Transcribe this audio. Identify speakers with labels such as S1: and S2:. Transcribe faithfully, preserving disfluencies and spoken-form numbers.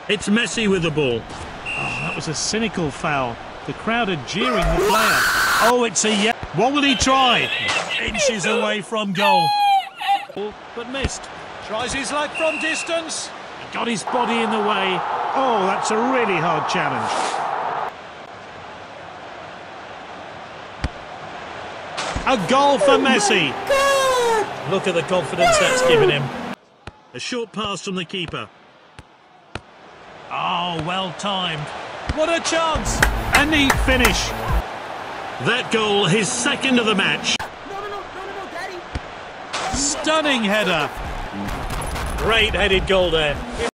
S1: It's Messi with the ball.
S2: Oh, that was a cynical foul. The crowd are jeering the player. Oh, it's a yeah. What will he try? Inches away from goal. But missed. Tries his luck from distance. He got his body in the way. Oh, that's a really hard challenge. A goal for Messi.
S1: Look at the confidence that's given him. A short pass from the keeper.
S2: Oh, well timed. What a chance. A neat finish.
S1: That goal, his second of the match.
S3: No, no, no, no, no, no, Daddy.
S2: Stunning header.
S1: Great headed goal there.